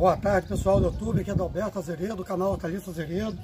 Boa tarde, pessoal do YouTube, aqui é Adalberto Azeredo, do canal Hortaliça Azeredo.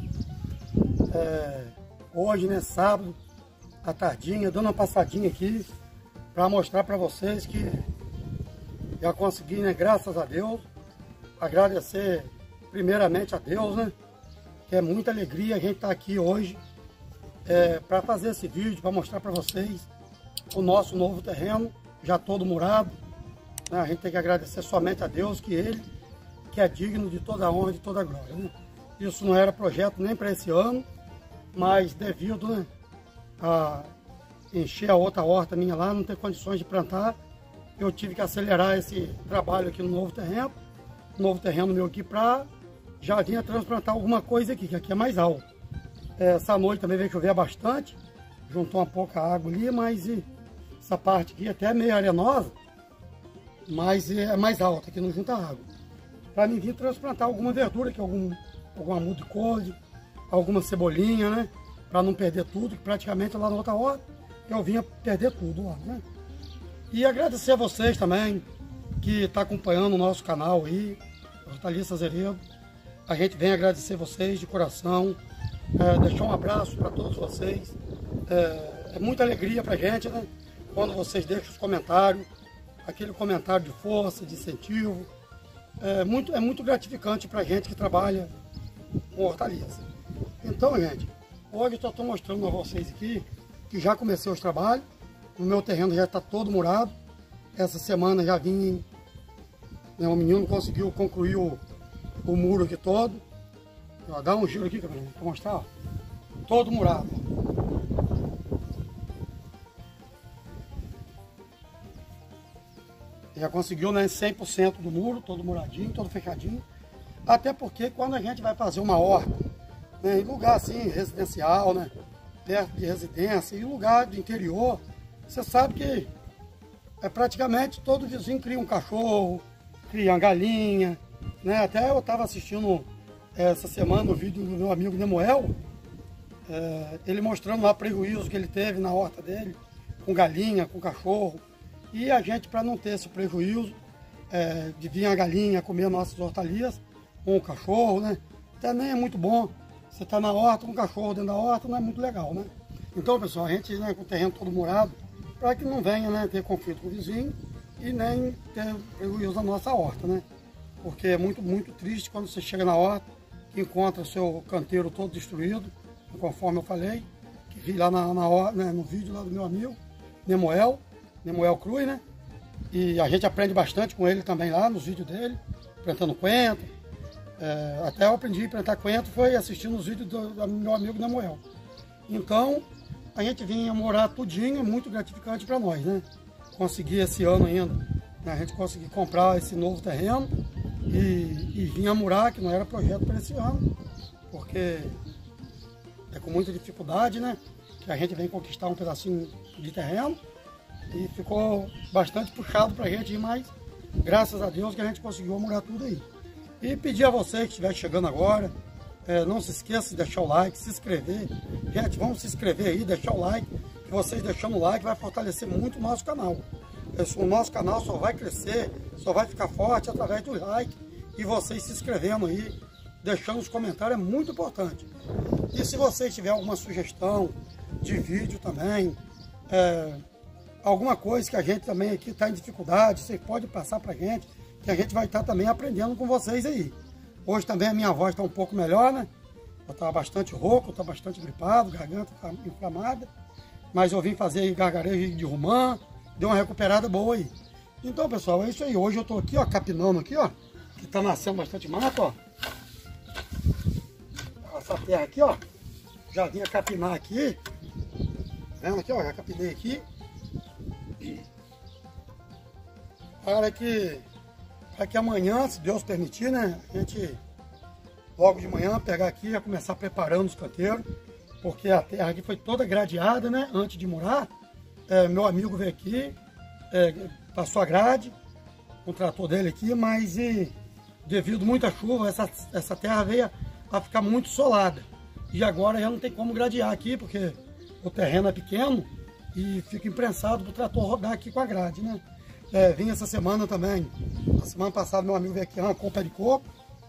Hoje, né, sábado, à tardinha, dando uma passadinha aqui para mostrar para vocês que já consegui, né, graças a Deus, agradecer primeiramente a Deus, né, que é muita alegria a gente estar aqui hoje para fazer esse vídeo, para mostrar para vocês o nosso novo terreno, já todo murado, né. A gente tem que agradecer somente a Deus, que Ele que é digno de toda a honra e de toda a glória, né? Isso não era projeto nem para esse ano, mas devido, né, a encher a outra horta minha lá, não ter condições de plantar, eu tive que acelerar esse trabalho aqui no novo terreno meu aqui, para já vir a transplantar alguma coisa aqui, que aqui é mais alto. Essa noite também veio chover bastante, juntou uma pouca água ali, mas essa parte aqui até é meio arenosa, mas é mais alta, aqui não junta água. Para mim vir transplantar alguma verdura, que alguma muda de couve, alguma cebolinha, né? Para não perder tudo, que praticamente lá na outra horta eu vinha perder tudo lá, né? E agradecer a vocês também que está acompanhando o nosso canal aí, Hortaliça Azeredo. A gente vem agradecer vocês de coração, deixar um abraço para todos vocês. É muita alegria para a gente, né? Quando vocês deixam os comentários, aquele comentário de força, de incentivo. É muito gratificante para a gente que trabalha com hortaliça. Então, gente, hoje eu só estou mostrando a vocês aqui que já comecei os trabalhos. O meu terreno já está todo murado. Essa semana já vim, né, o menino conseguiu concluir o muro aqui todo. Ó, dá um giro aqui para mostrar, ó. Todo murado. Já conseguiu, né, 100% do muro, todo muradinho, todo fechadinho. Até porque quando a gente vai fazer uma horta, né, em lugar assim, residencial, né, perto de residência, em lugar do interior, você sabe que praticamente todo vizinho cria um cachorro, cria uma galinha, né? Até eu estava assistindo essa semana o vídeo do meu amigo Nemoel, ele mostrando lá o prejuízo que ele teve na horta dele, com galinha, com cachorro. E a gente, para não ter esse prejuízo de vir a galinha comer nossas hortaliças, com o cachorro, né? Também é muito bom. Você está na horta com o cachorro dentro da horta, não é muito legal, né? Então, pessoal, a gente, né, com o terreno todo murado, para que não venha, né, ter conflito com o vizinho e nem ter prejuízo na nossa horta, né? Porque é muito triste quando você chega na horta e encontra o seu canteiro todo destruído, conforme eu falei, que vi lá né, no vídeo lá do meu amigo Nemoel Cruz, né? E a gente aprende bastante com ele também lá nos vídeos dele, plantando coentro. Até eu aprendi a plantar coentro foi assistindo os vídeos do meu amigo Nemoel. Então, a gente vinha morar tudinho, é muito gratificante para nós, né? Conseguir esse ano ainda, né? A gente conseguir comprar esse novo terreno e vir a morar, que não era projeto para esse ano, porque é com muita dificuldade, né, que a gente vem conquistar um pedacinho de terreno. E ficou bastante puxado para a gente ir, mas graças a Deus que a gente conseguiu morar tudo aí. E pedir a você que estiver chegando agora, não se esqueça de deixar o like, se inscrever. Gente, vamos se inscrever aí, deixar o like, que vocês deixando o like vai fortalecer muito o nosso canal. O nosso canal só vai crescer, só vai ficar forte através do like e vocês se inscrevendo aí, deixando os comentários, é muito importante. E se vocês tiverem alguma sugestão de vídeo também, alguma coisa que a gente também aqui está em dificuldade, vocês podem passar para a gente, que a gente vai estar também aprendendo com vocês aí. Hoje também a minha voz está um pouco melhor, né? Eu estava bastante rouco, estou bastante gripado, garganta está inflamada, mas eu vim fazer gargarejo de romã, deu uma recuperada boa aí. Então, pessoal, é isso aí. Hoje eu estou aqui, ó, capinando aqui, ó, que está nascendo bastante mato, ó. Essa terra aqui, ó, já vinha capinar aqui, tá vendo aqui, ó, já capinei aqui. Para que amanhã, se Deus permitir, né, a gente logo de manhã pegar aqui e já começar preparando os canteiros, porque a terra aqui foi toda gradeada, né, antes de morar. Meu amigo veio aqui, passou a grade, com o trator dele aqui, mas devido a muita chuva, essa terra veio a ficar muito solada. E agora já não tem como gradear aqui, porque o terreno é pequeno e fica imprensado para o trator rodar aqui com a grade, né? Vim essa semana também. A semana passada meu amigo veio aqui, arrancou um pé de coco.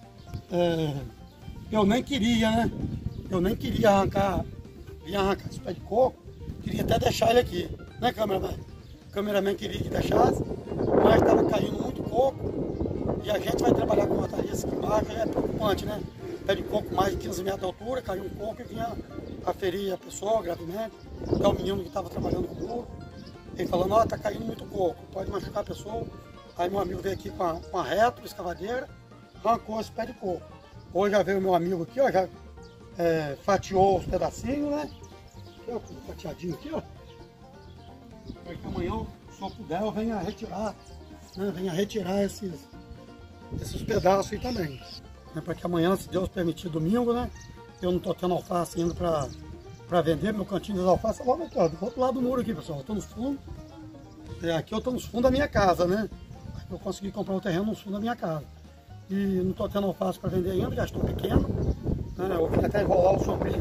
Eu nem queria, né? Eu nem queria arrancar esse pé de coco. Queria até deixar ele aqui, né, cameraman? O cameraman queria que deixasse, mas estava caindo muito coco. E a gente vai trabalhar com hortaliça aqui embaixo, é preocupante, né? Pé de coco mais de 15 metros de altura, caiu um coco e vinha aferir a pessoa gravemente. É o menino que estava trabalhando comigo. Ele falando, ó, tá caindo muito coco, pode machucar a pessoa. Aí meu amigo veio aqui com a retro, escavadeira, arrancou esse pé de coco. Hoje já veio o meu amigo aqui, ó, já fatiou os pedacinhos, né? Aqui, ó, tudo fatiadinho aqui, ó. Para que amanhã, se eu puder, eu venha retirar, né? Venha retirar esses pedaços aí também. Né? Para que amanhã, se Deus permitir, domingo, né? Eu não tô tendo alface ainda para vender, meu cantinho das alfaces logo aqui, ó, do outro lado do muro aqui, pessoal. Eu tô nos fundos. Aqui eu tô nos fundos da minha casa, né? Eu consegui comprar o terreno nos fundos da minha casa. E não tô tendo alface para vender ainda, já estou pequeno. Né? Eu vim até enrolar o sombrite,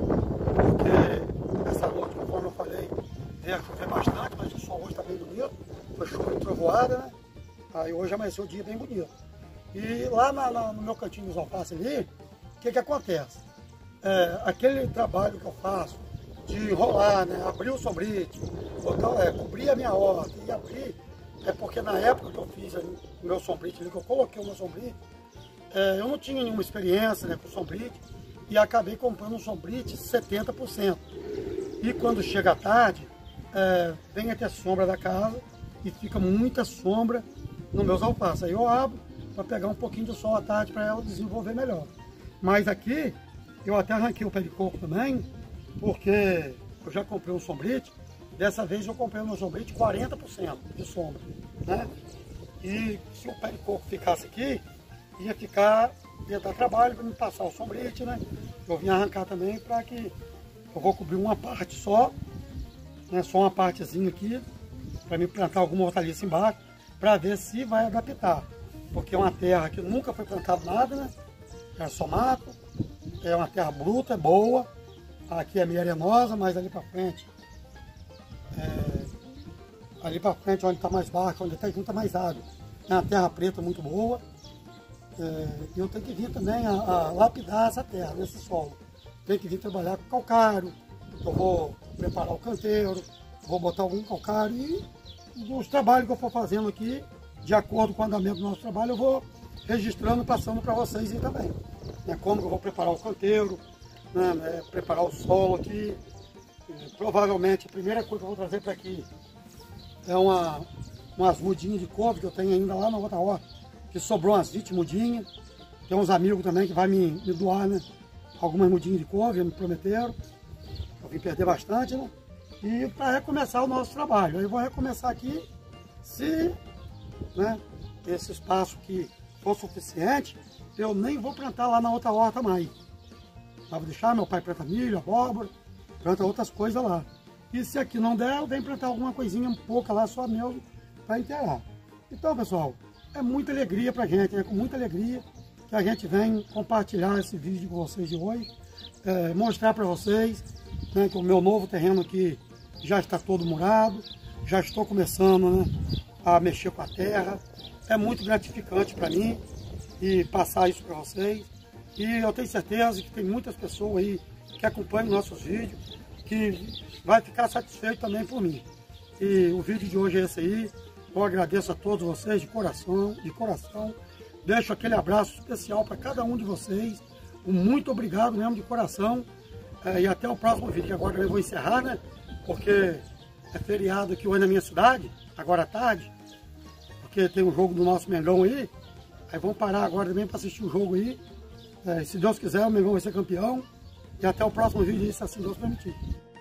porque essa noite, conforme eu falei, veio a chover bastante, mas o sol hoje tá bem bonito. Foi chuva e trovoada, né? Aí hoje amanheceu o dia bem bonito. E lá no meu cantinho dos alfaces ali, o que acontece? Aquele trabalho que eu faço de enrolar, né, abrir o sombrite, cobrir a minha horta e abrir, porque na época que eu fiz o meu sombrite ali, que eu coloquei o meu sombrite, eu não tinha nenhuma experiência, né, com sombrite e acabei comprando um sombrite 70%. E quando chega à tarde, vem até a sombra da casa e fica muita sombra nos meus alfaces. Aí eu abro para pegar um pouquinho de sol à tarde para ela desenvolver melhor. Mas aqui, eu até arranquei o pé de coco também, porque eu já comprei um sombrite. Dessa vez eu comprei o meu sombrite 40% de sombra, né? E se o pé de coco ficasse aqui, ia dar trabalho para me passar o sombrite, né? Eu vim arrancar também para que eu vou cobrir uma parte só, né? Só uma partezinha aqui, para me plantar alguma hortaliça embaixo, para ver se vai adaptar. Porque é uma terra que nunca foi plantado nada, né? É só mato, é uma terra bruta, boa. Aqui é meio arenosa, mas ali para frente, onde está mais baixo, onde está junta mais água, é uma terra preta muito boa. E eu tenho que vir também a lapidar essa terra, nesse solo. Tenho que vir trabalhar com calcário, eu vou preparar o canteiro, vou botar algum calcário e os trabalhos que eu for fazendo aqui, de acordo com o andamento do nosso trabalho, eu vou registrando, passando para vocês aí também. Como eu vou preparar o canteiro, né, preparar o solo aqui. Provavelmente a primeira coisa que eu vou trazer para aqui é umas mudinhas de couve que eu tenho ainda lá na outra horta, que sobrou umas 20 mudinhas. Tem uns amigos também que vai me doar, né, algumas mudinhas de couve, me prometeram. Eu vim perder bastante, né? E para recomeçar o nosso trabalho. Eu vou recomeçar aqui, se, né, esse espaço que for suficiente, eu nem vou plantar lá na outra horta mais. Vou deixar, meu pai planta milho, abóbora, planta outras coisas lá. E se aqui não der, eu venho plantar alguma coisinha um pouco lá, só mesmo, para inteirar. Então, pessoal, é muita alegria pra gente, é com muita alegria que a gente vem compartilhar esse vídeo com vocês de hoje, mostrar para vocês, né, que o meu novo terreno aqui já está todo murado, já estou começando, né, a mexer com a terra. É muito gratificante para mim e passar isso para vocês. E eu tenho certeza que tem muitas pessoas aí que acompanham nossos vídeos, que vai ficar satisfeito também por mim. E o vídeo de hoje é esse aí. Eu agradeço a todos vocês de coração. Deixo aquele abraço especial para cada um de vocês. Um muito obrigado mesmo de coração. E até o próximo vídeo, que agora eu vou encerrar, né? Porque é feriado aqui hoje na minha cidade, agora à tarde. Porque tem um jogo do nosso Mengão aí. Aí vamos parar agora também para assistir o jogo aí. Se Deus quiser, o Mengão vai ser campeão. E até o próximo vídeo, se assim Deus permitir.